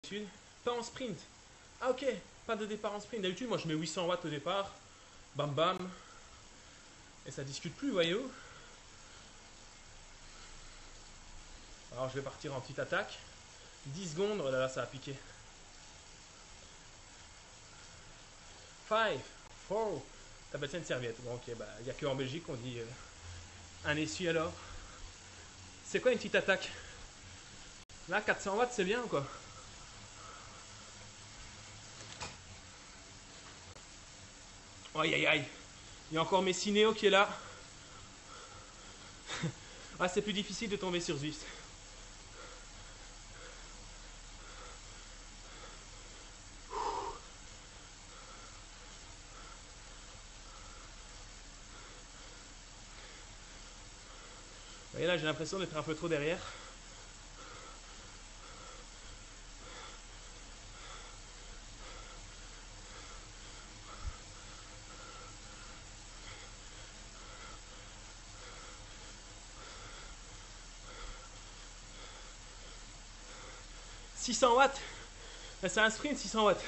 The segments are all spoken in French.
Pas en sprint. Ah ok, pas de départ en sprint. D'habitude, moi je mets 800 watts au départ. Bam bam. Et ça discute plus, voyez-vous. Alors je vais partir en petite attaque. 10 secondes, oh là là, ça a piqué. 5, 4. T'as battu une serviette. Bon ok, bah il n'y a que en Belgique qu'on dit un essuie alors. C'est quoi une petite attaque? Là, 400 watts, c'est bien ou quoi? Aïe aïe aïe. Il y a encore Messinéo qui est là. Ah, c'est plus difficile de tomber sur Zwift. Vous voyez là, j'ai l'impression d'être un peu trop derrière. « 600 watts. C'est un sprint, 600 watts.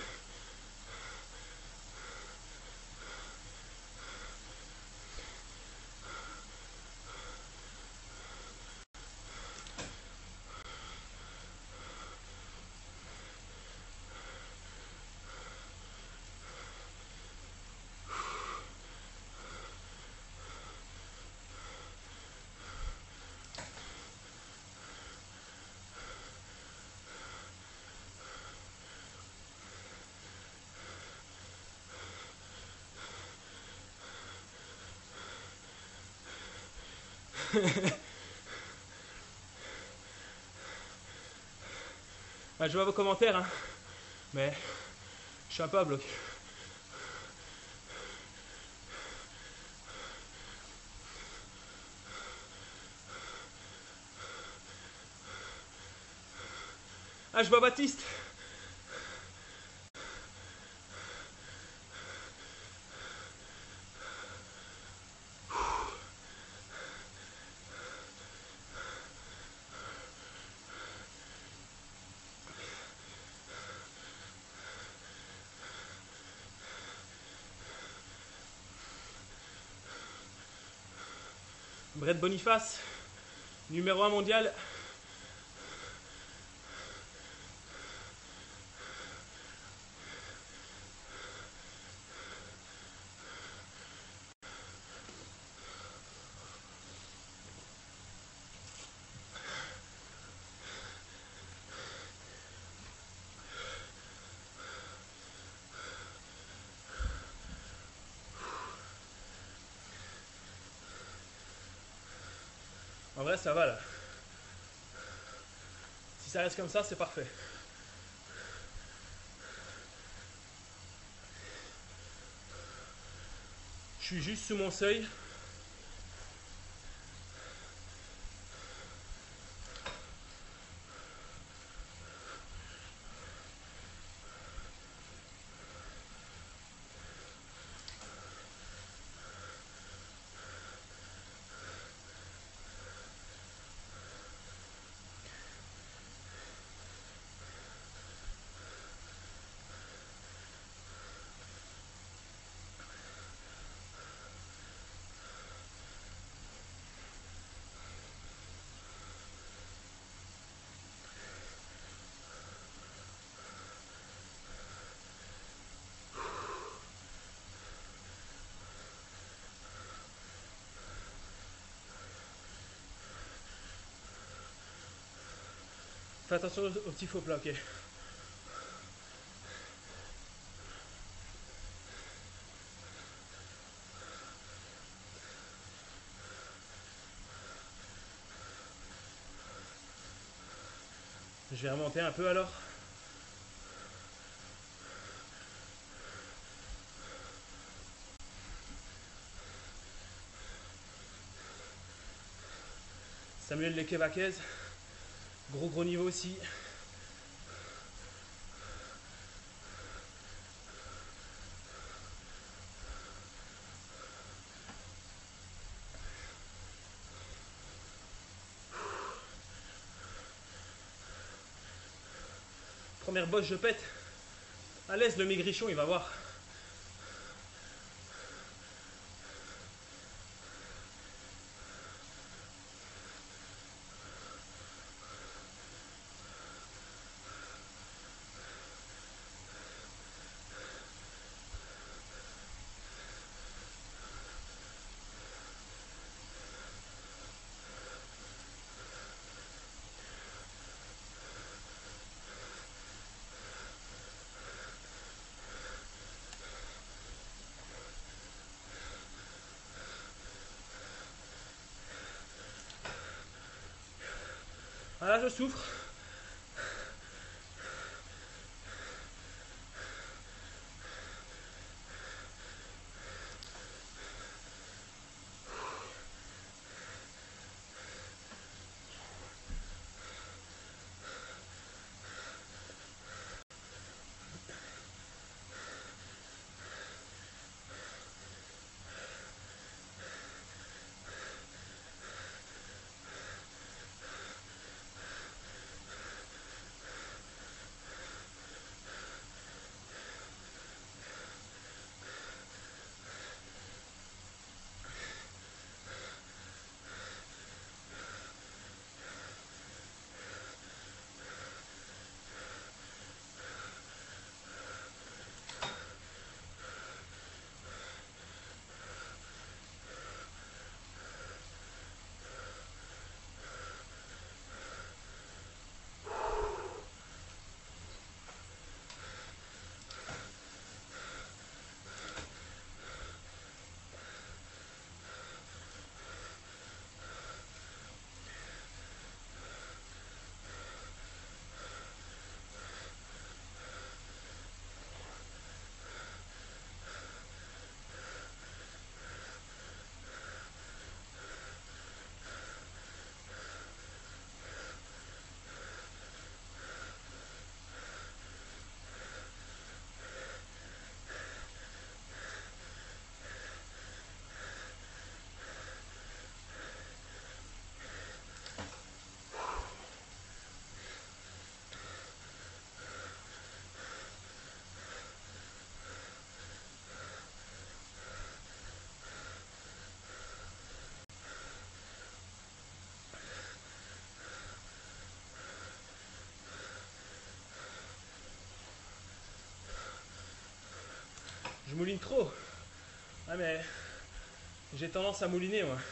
Ah, je vois vos commentaires, hein, mais je suis un peu à bloc. Ah, je vois Baptiste. Brett Boniface, numéro 1 mondial. En vrai, ça va là. Si ça reste comme ça, c'est parfait. Je suis juste sous mon seuil. Fais attention au petit faux plat, ok. Je vais remonter un peu alors. Samuel Lekevaquez, gros niveau aussi. Première bosse, je pète. À l'aise, le maigrichon, il va voir. Voilà, je souffre. Je mouline trop. Ah mais j'ai tendance à mouliner moi.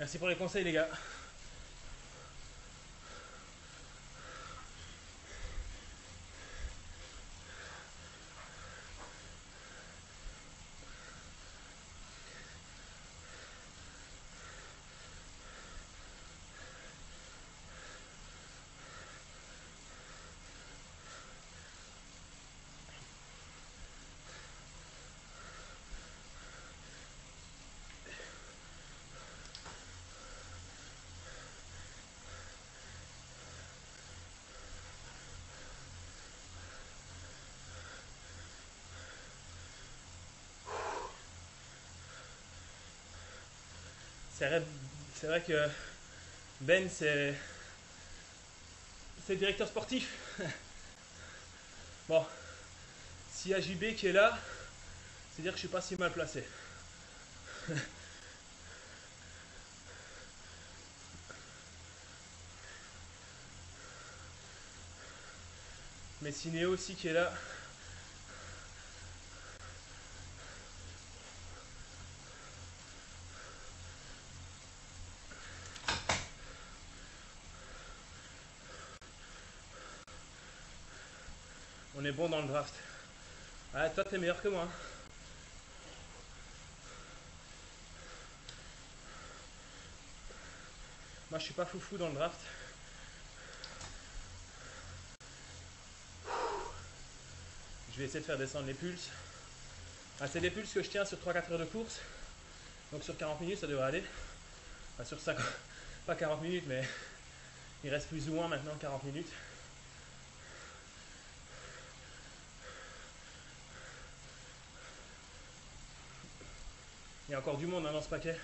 Merci pour les conseils, les gars. C'est vrai que Ben, c'est le directeur sportif. Bon, s'il y a JB qui est là, c'est dire que je suis pas si mal placé. Mais si Néo aussi qui est là, on est bon dans le draft. Ah, toi, t'es meilleur que moi. Moi, je suis pas foufou dans le draft. Je vais essayer de faire descendre les pulses. Ah, c'est des pulses que je tiens sur 3-4 heures de course. Donc sur 40 minutes, ça devrait aller. Enfin, sur 50, pas 40 minutes, mais il reste plus ou moins maintenant 40 minutes. Il y a encore du monde dans ce paquet.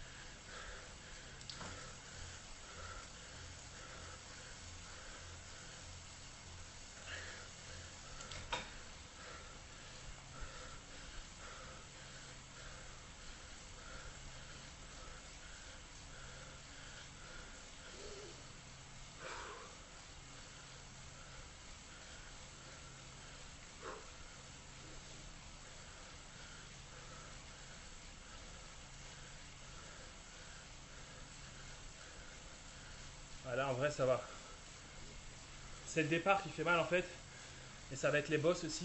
Voilà, en vrai, ça va. C'est le départ qui fait mal en fait. Et ça va être les bosses aussi.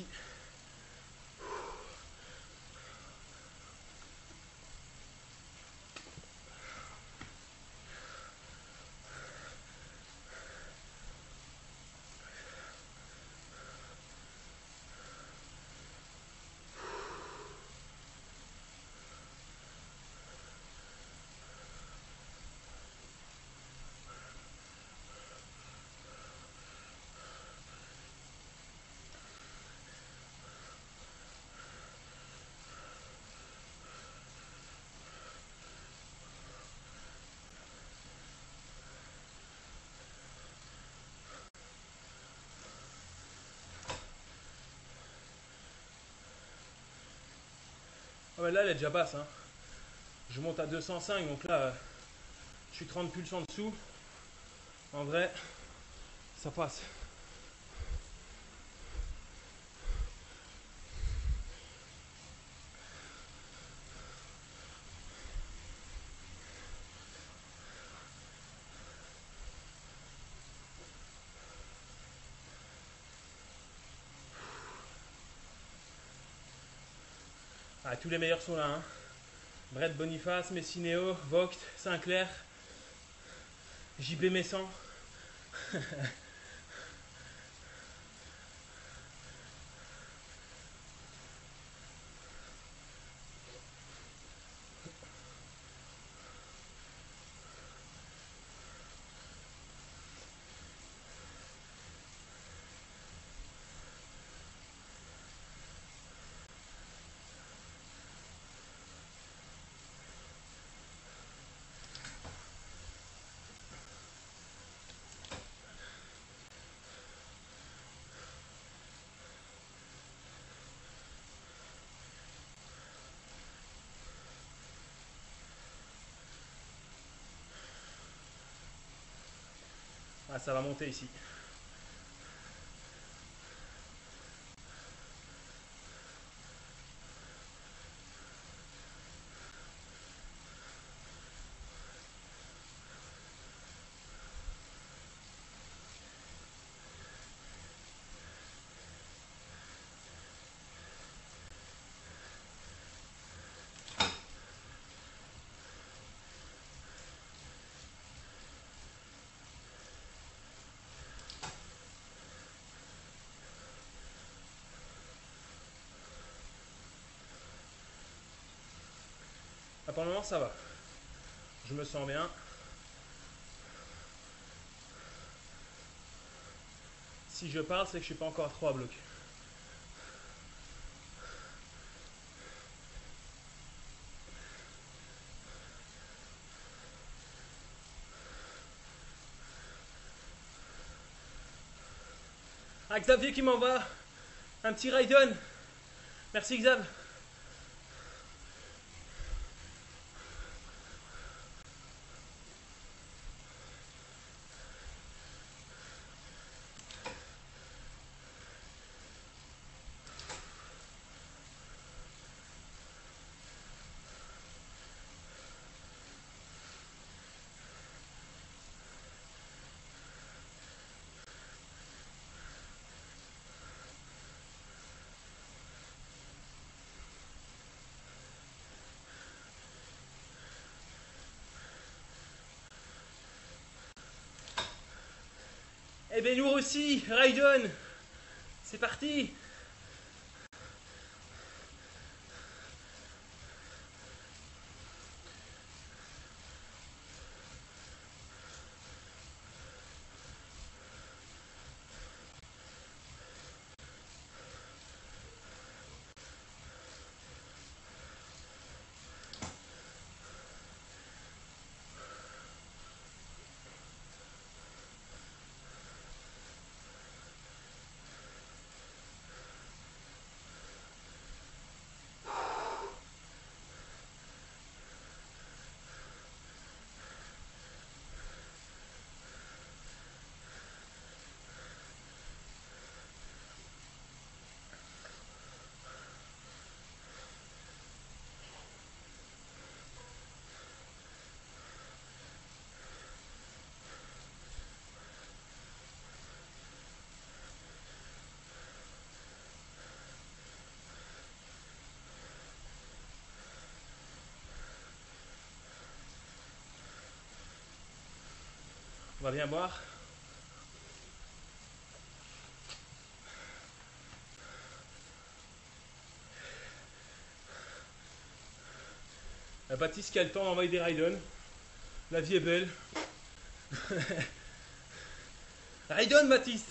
Ah ouais, là, elle est déjà basse. Hein. Je monte à 205, donc là, je suis 30 pulses en dessous. En vrai, ça passe. Ah, tous les meilleurs sont là. Hein. Brett Boniface, Messinéo, Vogt, Sinclair, JB Messan. Ah, ça va monter ici. pour le moment, ça va. Je me sens bien. Si je parle, c'est que je suis pas encore trop à bloc. Ah, Xavier qui m'envoie un petit Raiden. Merci Xav. Eh bien nous aussi, Raiden. C'est parti. On va bien boire. Baptiste qui a le temps d'envoyer des Raiden. La vie est belle. Raiden Baptiste.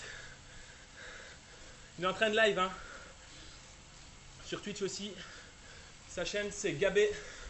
Il est en train de live hein. Sur Twitch aussi. Sa chaîne c'est Gabé.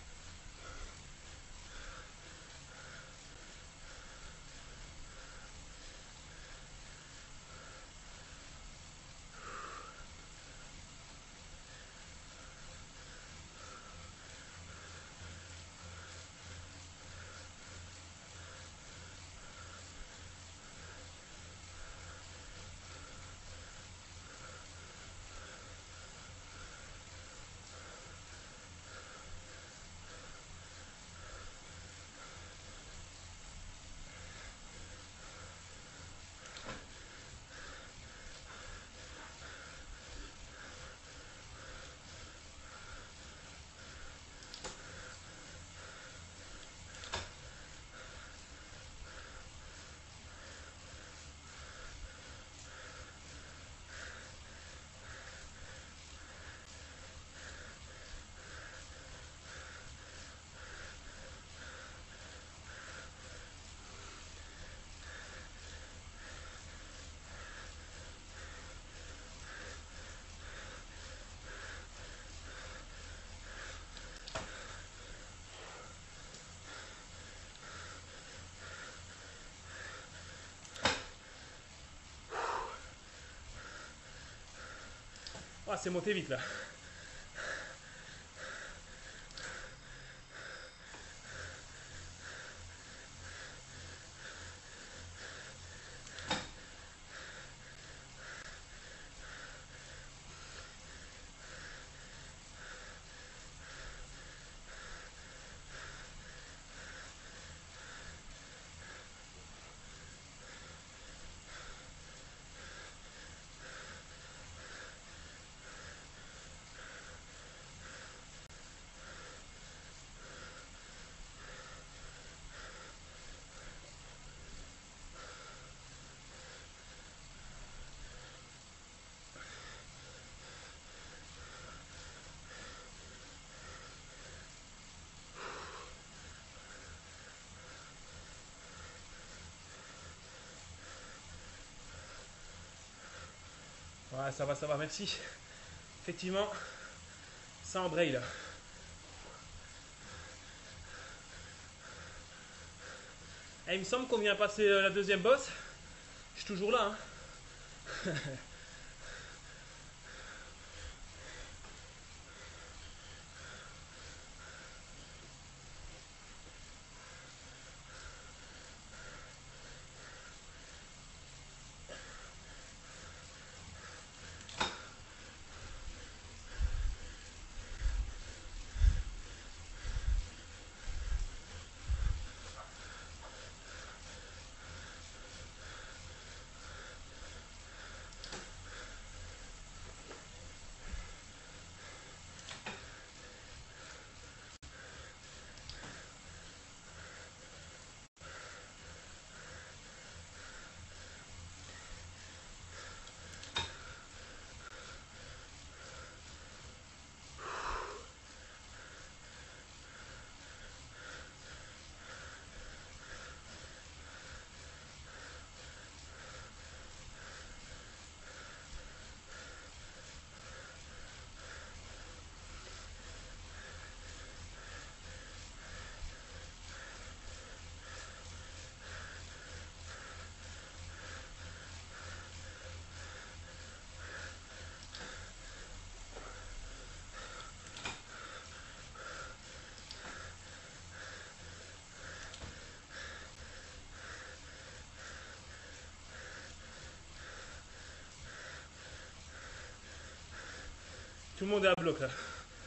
Ah, c'est monté vite là. Ouais, ça va, merci. Effectivement, ça embraye là. Et il me semble qu'on vient passer la deuxième bosse. Je suis toujours là. Hein. Tout le monde est à bloc là.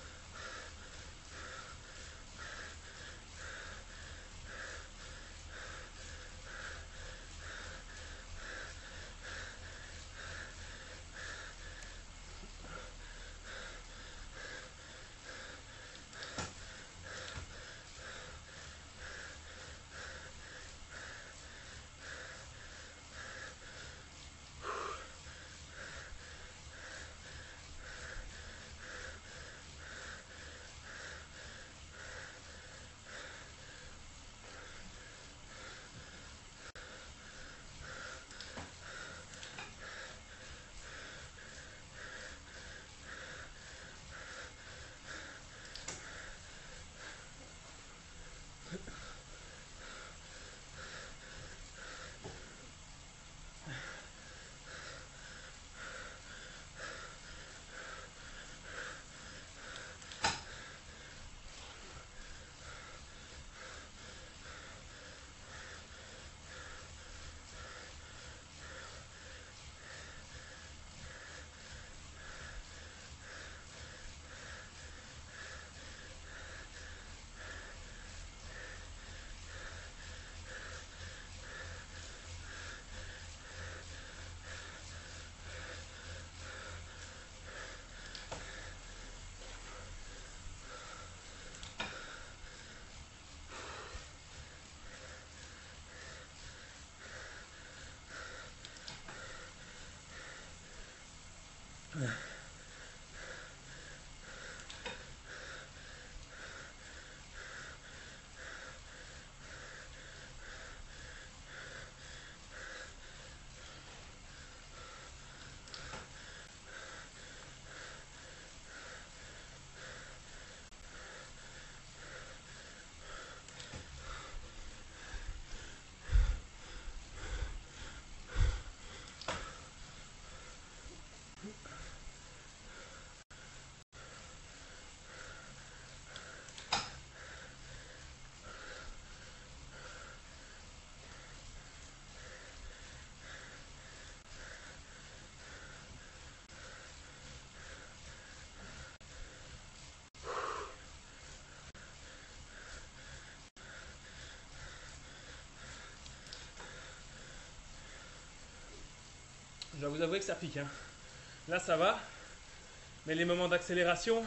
Je dois vous avouer que ça pique. Hein. Là, ça va. Mais les moments d'accélération,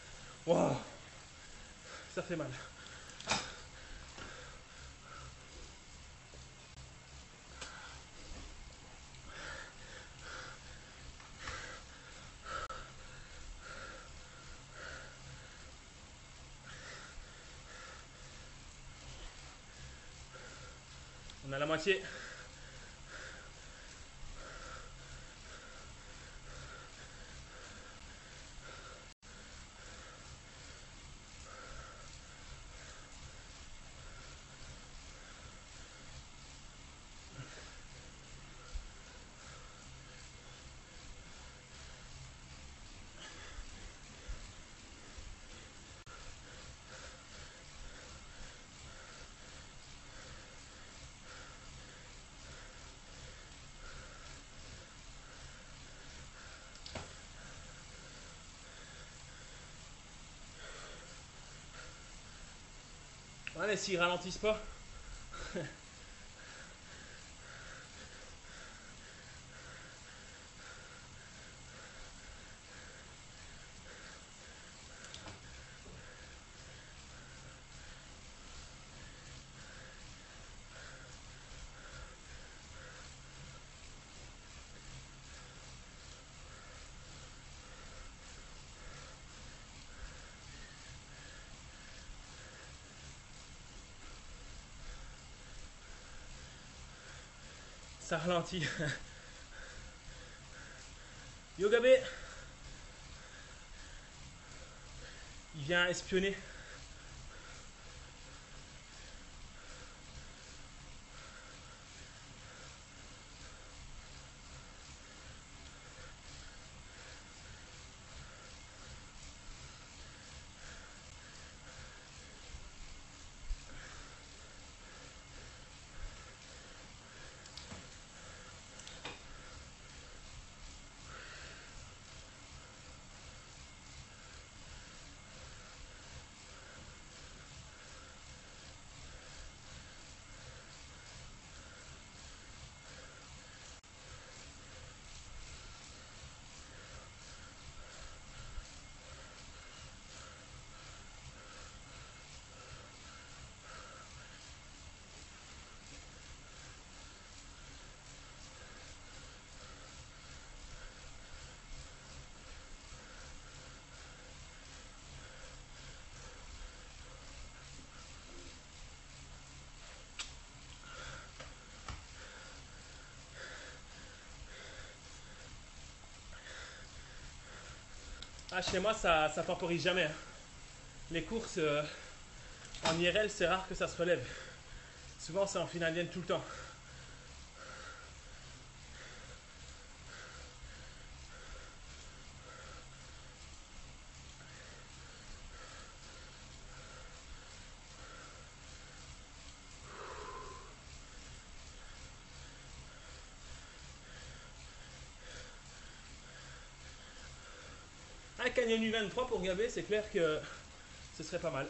wow, ça fait mal. On a la moitié. et s'ils ralentissent pas. Ça ralentit. Yogabe, il vient espionner. Ah, chez moi, ça temporise jamais, hein. Les courses en IRL, c'est rare que ça se relève. Souvent, c'est en finalienne tout le temps. Un Canyon U23 pour Gabé, c'est clair que ce serait pas mal.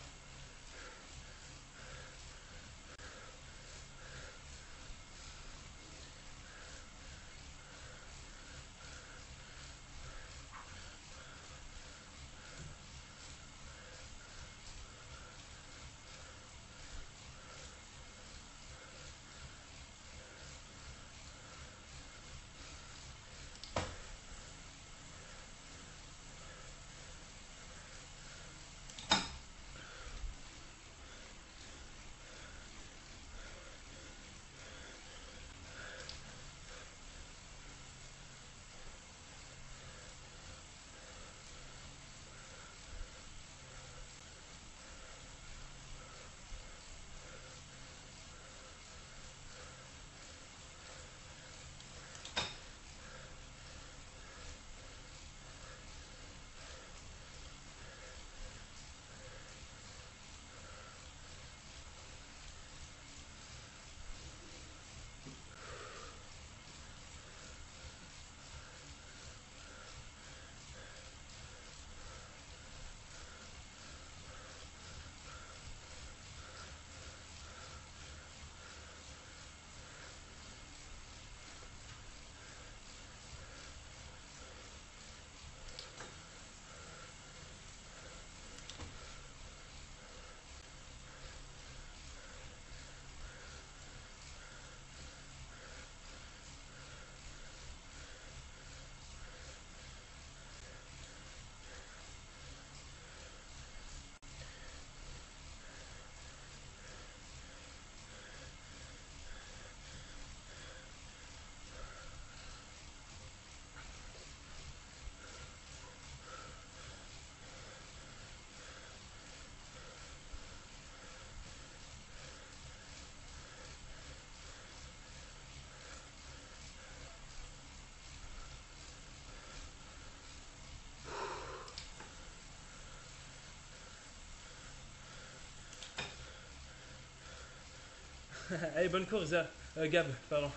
Allez, bonne course, Gab, pardon.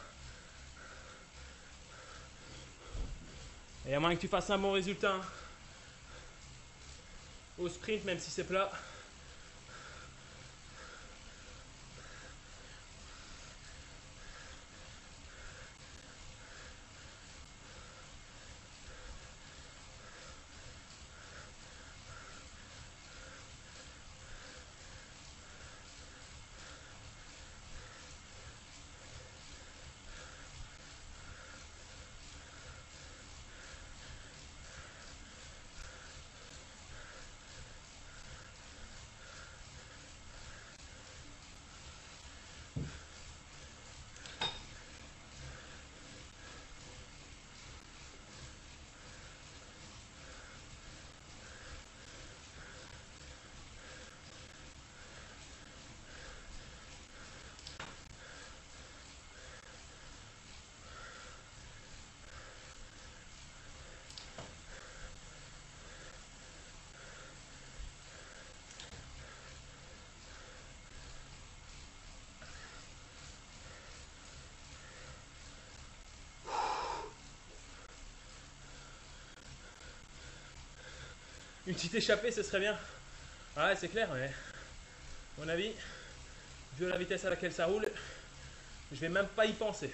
Et à moins que tu fasses un bon résultat, hein, au sprint, même si c'est plat. Une petite échappée, ce serait bien. Ouais, c'est clair, mais à mon avis, vu la vitesse à laquelle ça roule, je vais même pas y penser.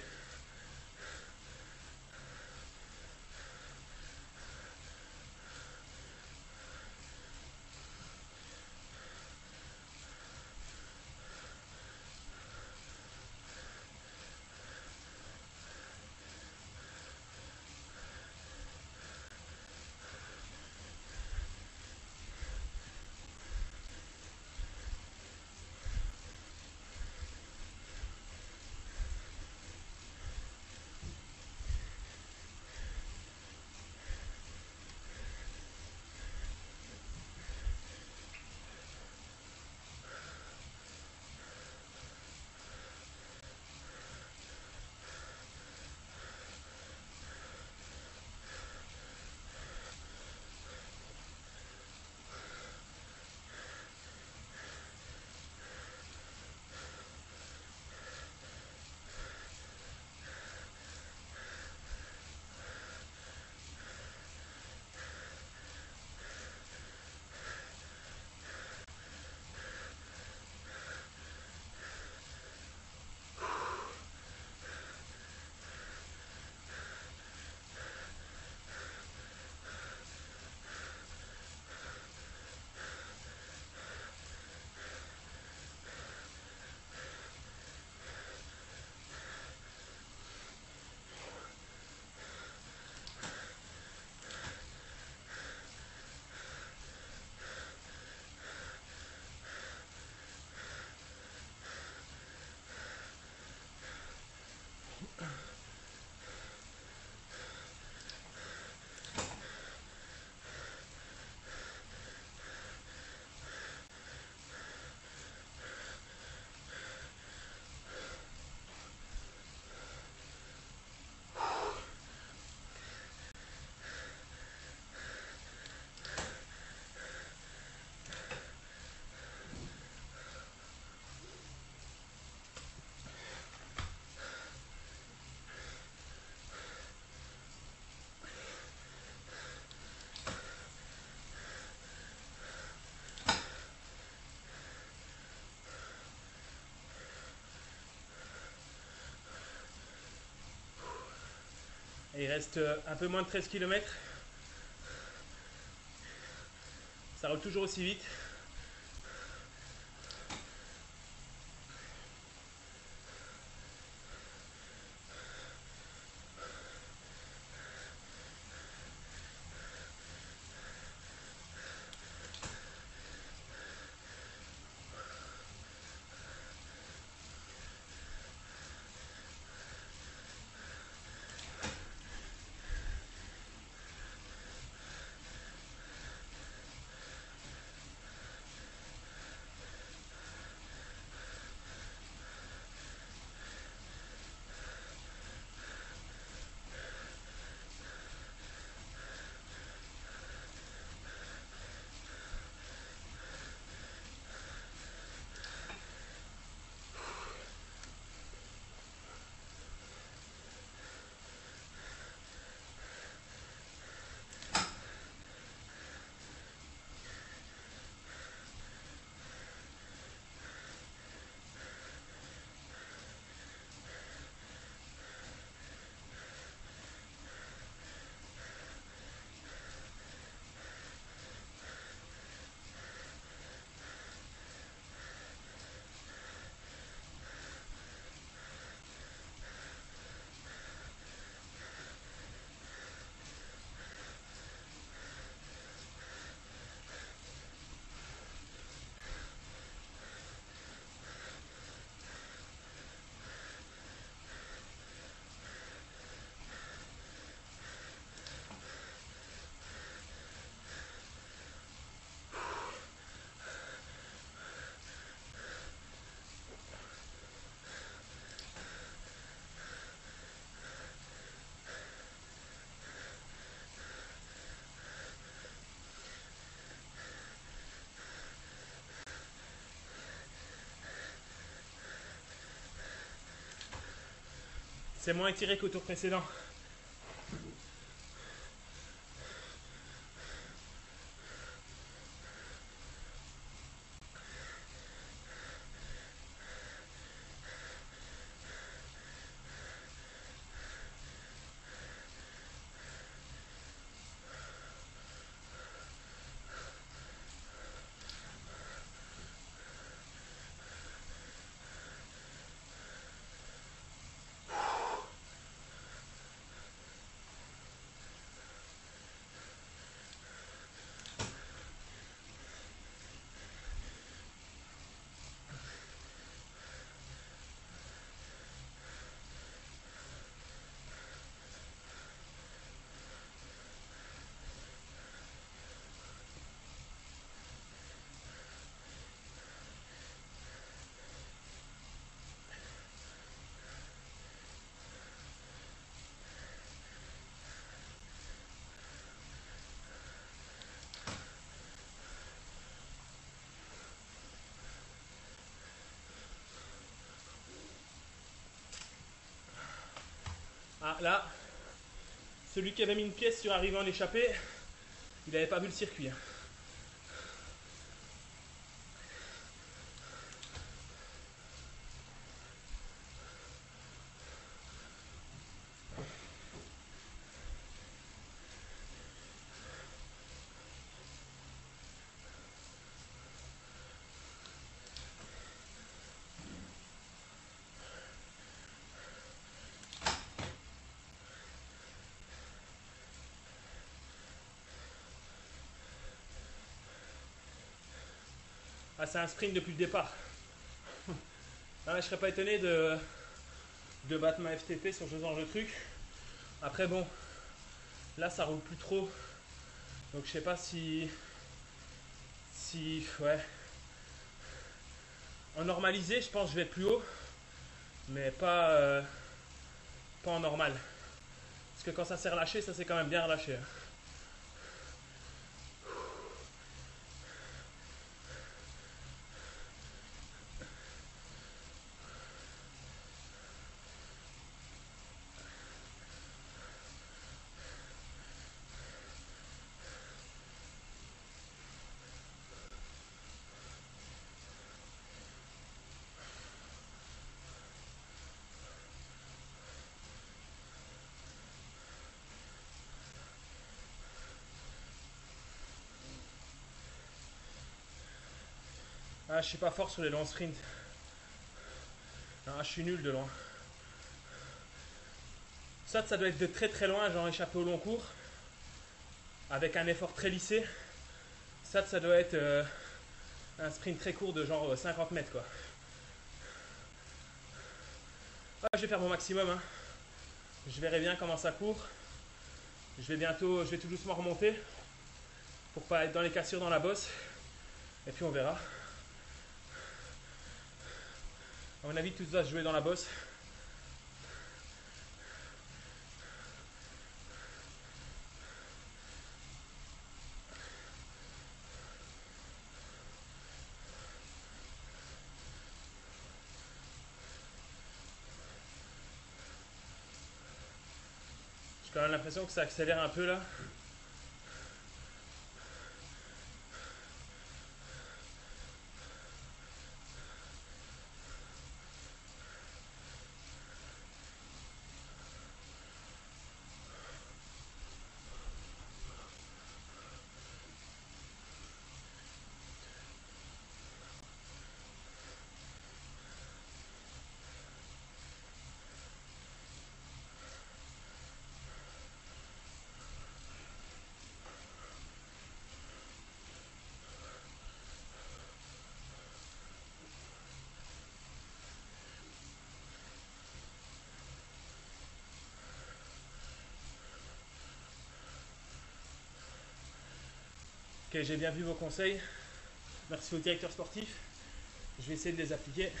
Et il reste un peu moins de 13 km. Ça roule toujours aussi vite. C'est moins étiré qu'au tour précédent. là, celui qui avait mis une pièce sur arrivant en échappée, il n'avait pas vu le circuit. Ah, c'est un sprint depuis le départ. Ah, je serais pas étonné de battre ma FTP sur ce genre de truc. Après bon, là ça roule plus trop. Donc je sais pas si ouais. En normalisé, je pense que je vais être plus haut, mais pas en normal. Parce que quand ça s'est relâché, ça s'est quand même bien relâché. Ah, je suis pas fort sur les longs sprints. Ah, je suis nul de loin. Ça doit être de très très loin, genre échappé au long cours, avec un effort très lissé. Ça doit être un sprint très court de genre 50 mètres quoi. Ah, je vais faire mon maximum. Hein. Je verrai bien comment ça court. Je vais tout doucement remonter pour pas être dans les cassures dans la bosse. Et puis on verra. À mon avis, tout va se jouer dans la bosse. J'ai quand même l'impression que ça accélère un peu là. Ok, j'ai bien vu vos conseils. Merci au directeur sportif. Je vais essayer de les appliquer.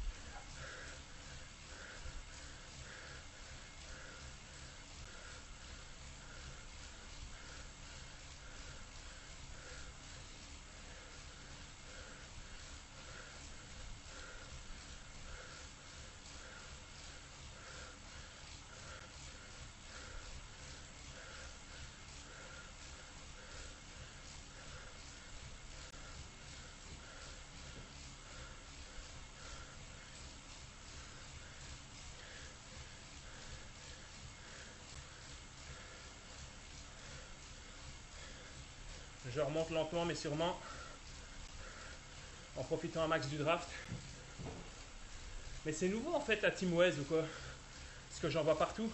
Je remonte lentement mais sûrement en profitant un max du draft. Mais c'est nouveau en fait la Team Wes ou quoi? Parce que j'en vois partout.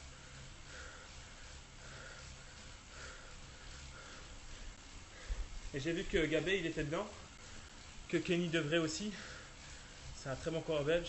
Et j'ai vu que Gabé il était dedans. Que Kenny devrait aussi. C'est un très bon coureur belge.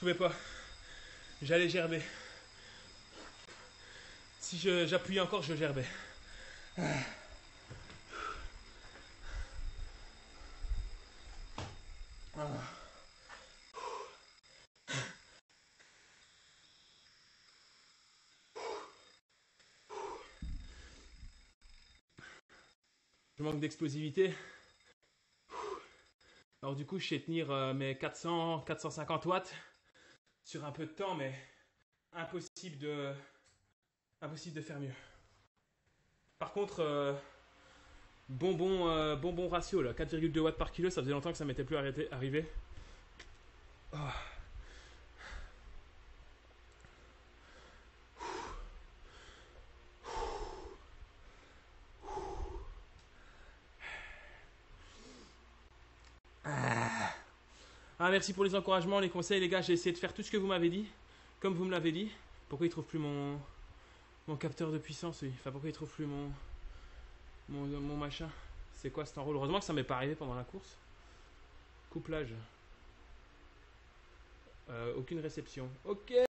pouvais pas. J'allais gerber. Si j'appuyais encore, je gerbais. Je manque d'explosivité. Alors du coup, je sais tenir mes 400, 450 watts sur un peu de temps, mais impossible de faire mieux. Par contre, bonbon ratio, là, 4,2 watts par kilo, ça faisait longtemps que ça m'était plus arrivé. Oh. Ah, merci pour les encouragements, les conseils, les gars. J'ai essayé de faire tout ce que vous m'avez dit, comme vous me l'avez dit. Pourquoi il trouve plus mon capteur de puissance, oui. Enfin, pourquoi il trouve plus mon machin. C'est quoi cet enrôle? Heureusement que ça m'est pas arrivé pendant la course. Couplage. Aucune réception. Ok.